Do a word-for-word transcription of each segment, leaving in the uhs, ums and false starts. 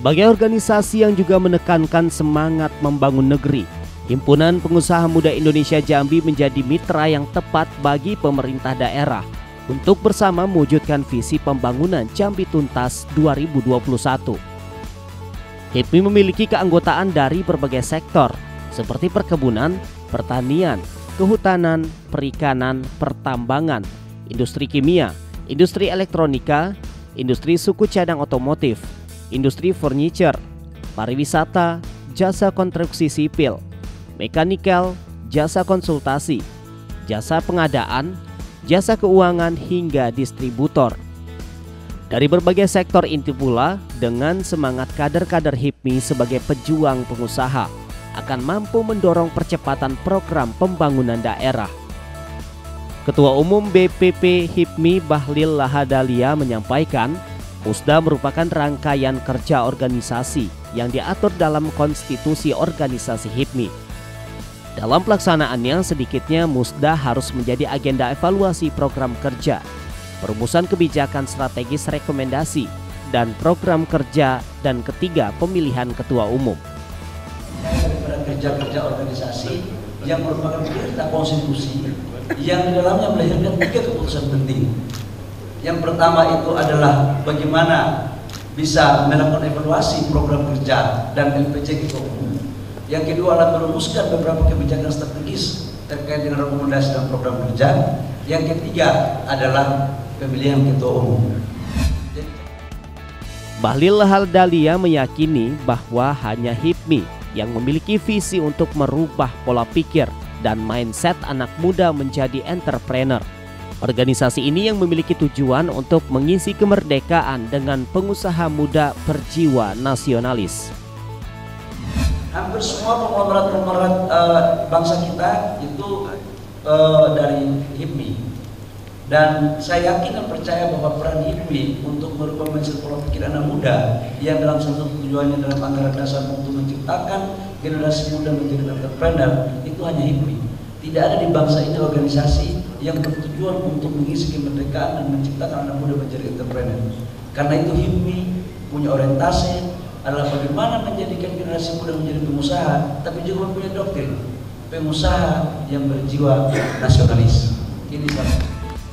Sebagai organisasi yang juga menekankan semangat membangun negeri, Himpunan Pengusaha Muda Indonesia Jambi menjadi mitra yang tepat bagi pemerintah daerah untuk bersama mewujudkan visi pembangunan Jambi Tuntas dua ribu dua puluh satu. H I P M I memiliki keanggotaan dari berbagai sektor seperti perkebunan, pertanian, kehutanan, perikanan, pertambangan, industri kimia, industri elektronika, industri suku cadang otomotif, industri furniture, pariwisata, jasa konstruksi sipil, mekanikal, jasa konsultasi, jasa pengadaan, jasa keuangan hingga distributor. Dari berbagai sektor inti pula, dengan semangat kader-kader H I P M I sebagai pejuang pengusaha akan mampu mendorong percepatan program pembangunan daerah. Ketua Umum B P P H I P M I Bahlil Lahadalia menyampaikan, Musda merupakan rangkaian kerja organisasi yang diatur dalam konstitusi organisasi H I P M I. Dalam pelaksanaannya, sedikitnya Musda harus menjadi agenda evaluasi program kerja, perumusan kebijakan strategis rekomendasi, dan program kerja, dan ketiga pemilihan ketua umum. Daripada kerja-kerja organisasi yang merupakan perintah konstitusi yang di dalamnya melahirkan tiga keputusan penting. Yang pertama itu adalah bagaimana bisa melakukan evaluasi program kerja dan L P C ketua umum. Yang kedua adalah merumuskan beberapa kebijakan strategis terkait dengan rekomendasi dan program kerja. Yang ketiga adalah pemilihan ketua umum. Bahlil Lahadalia meyakini bahwa hanya H I P M I yang memiliki visi untuk merubah pola pikir dan mindset anak muda menjadi entrepreneur. Organisasi ini yang memiliki tujuan untuk mengisi kemerdekaan dengan pengusaha muda berjiwa nasionalis. Hampir semua konglomerat-konglomerat uh, bangsa kita itu uh, dari H I P M I. Dan saya yakin dan percaya bahwa peran H I P M I untuk merubah mindset pola pikir anak muda yang dalam satu tujuannya dalam anggaran dasar untuk menciptakan generasi muda menjadi entrepreneur itu hanya H I P M I. Tidak ada di bangsa ini organisasi yang bertujuan untuk mengisi kemerdekaan dan menciptakan anak muda menjadi entrepreneur. Karena itu H I P M I punya orientasi adalah bagaimana menjadikan generasi muda menjadi pengusaha, tapi juga mempunyai doktrin pengusaha yang berjiwa nasionalis. Ini salah.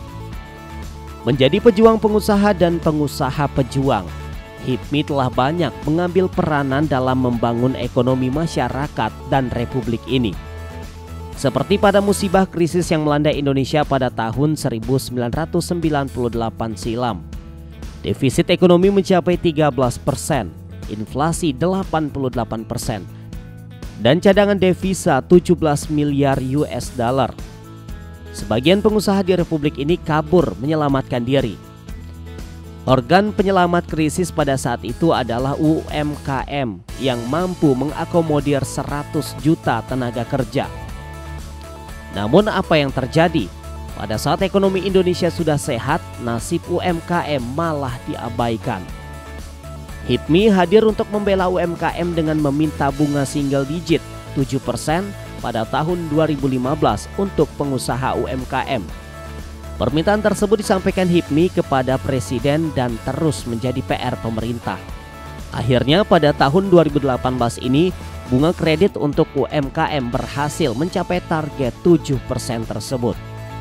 Menjadi pejuang pengusaha dan pengusaha pejuang, H I P M I telah banyak mengambil peranan dalam membangun ekonomi masyarakat dan republik ini. Seperti pada musibah krisis yang melanda Indonesia pada tahun seribu sembilan ratus sembilan puluh delapan silam. Defisit ekonomi mencapai tiga belas persen, inflasi delapan puluh delapan persen, dan cadangan devisa tujuh belas miliar U S dollar. Sebagian pengusaha di republik ini kabur menyelamatkan diri. Organ penyelamat krisis pada saat itu adalah U M K M yang mampu mengakomodir seratus juta tenaga kerja. Namun apa yang terjadi? Pada saat ekonomi Indonesia sudah sehat, nasib U M K M malah diabaikan. H I P M I hadir untuk membela U M K M dengan meminta bunga single digit tujuh persen pada tahun dua ribu lima belas untuk pengusaha U M K M. Permintaan tersebut disampaikan H I P M I kepada Presiden dan terus menjadi P R pemerintah. Akhirnya pada tahun dua ribu delapan belas ini, bunga kredit untuk U M K M berhasil mencapai target tujuh persen tersebut.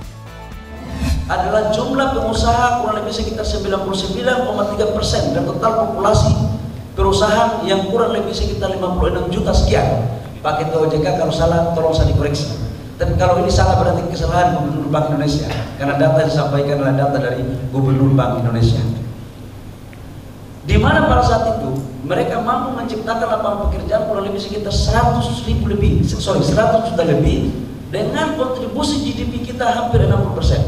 Adalah jumlah pengusaha kurang lebih sekitar sembilan puluh sembilan koma tiga persen dan total populasi perusahaan yang kurang lebih sekitar lima puluh enam juta sekian. Pak Ketua O J K kalau salah tolong saya dikoreksi. Tapi kalau ini salah berarti kesalahan Gubernur Bank Indonesia, karena data yang disampaikan adalah data dari Gubernur Bank Indonesia. Di mana pada saat itu mereka mampu menciptakan lapangan pekerjaan kurang lebih sekitar seratus ribu lebih, sorry seratus juta lebih, dengan kontribusi G D P kita hampir enam puluh persen.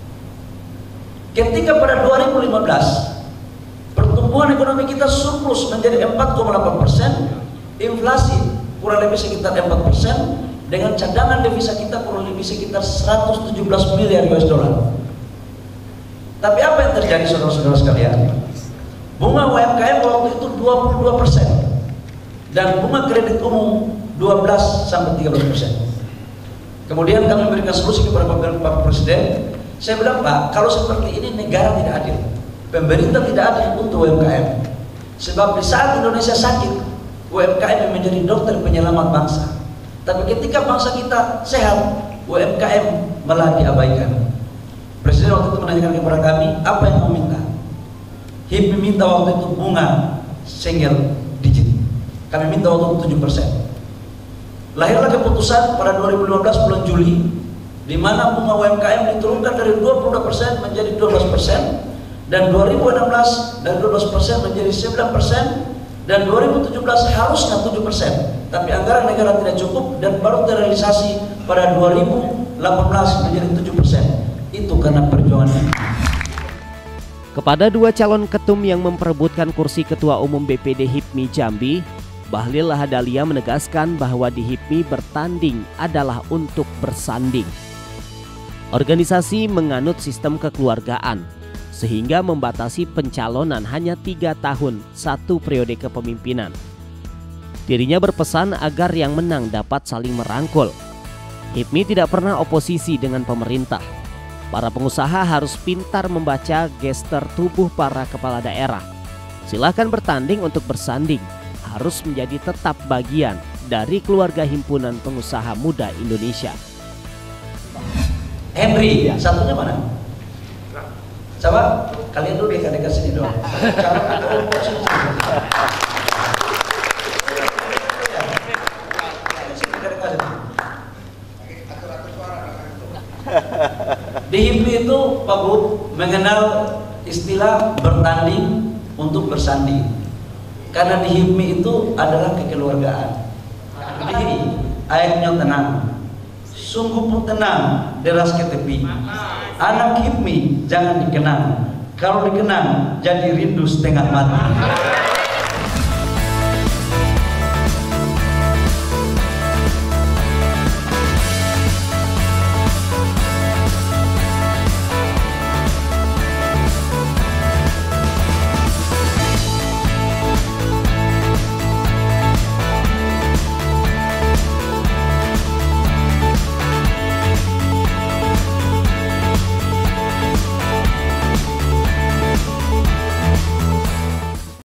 Ketika pada dua ribu lima belas pertumbuhan ekonomi kita surplus menjadi empat koma delapan persen, inflasi kurang lebih sekitar empat persen, dengan cadangan devisa kita kurang lebih sekitar seratus tujuh belas miliar U S dollar. Tapi apa yang terjadi saudara-saudara sekalian? Bunga U M K M waktu itu dua puluh dua persen dan bunga kredit umum dua belas sampai tiga belas persen. Kemudian kami memberikan solusi kepada Bapak Presiden. Saya bilang, Pak, kalau seperti ini negara tidak adil, pemerintah tidak adil untuk U M K M. Sebab di saat Indonesia sakit, U M K M menjadi dokter penyelamat bangsa. Tapi ketika bangsa kita sehat, U M K M malah diabaikan. Presiden waktu itu menanyakan kepada kami, apa yang mau minta? H I P M I minta waktu itu bunga single digit. Kami minta waktu itu tujuh persen. Lahirlah keputusan pada dua ribu lima belas bulan Juli, di mana bunga U M K M diturunkan dari dua puluh dua persen menjadi dua belas persen, dan dua ribu enam belas dari dua belas persen menjadi sembilan persen, dan dua ribu tujuh belas harusnya tujuh persen. Tapi anggaran negara tidak cukup dan baru terrealisasi pada dua ribu delapan belas menjadi tujuh persen. Itu karena perjuangan. Kepada dua calon ketum yang memperebutkan kursi Ketua Umum B P D H I P M I Jambi, Bahlil Lahadalia menegaskan bahwa di H I P M I bertanding adalah untuk bersanding. Organisasi menganut sistem kekeluargaan, sehingga membatasi pencalonan hanya tiga tahun satu periode kepemimpinan. Dirinya berpesan agar yang menang dapat saling merangkul. H I P M I tidak pernah oposisi dengan pemerintah. Para pengusaha harus pintar membaca gestur tubuh para kepala daerah. Silakan bertanding untuk bersanding, harus menjadi tetap bagian dari keluarga Himpunan Pengusaha Muda Indonesia. Henry, satunya mana? Coba kalian dulu dekat-dekat sini dong. Di H I P M I itu Pak Gub mengenal istilah bertanding untuk bersanding. Karena di H I P M I itu adalah kekeluargaan. Jadi ayatnya tenang, sungguh pun tenang, deras ke tepi. Anak H I P M I jangan dikenang, kalau dikenang jadi rindu setengah mati.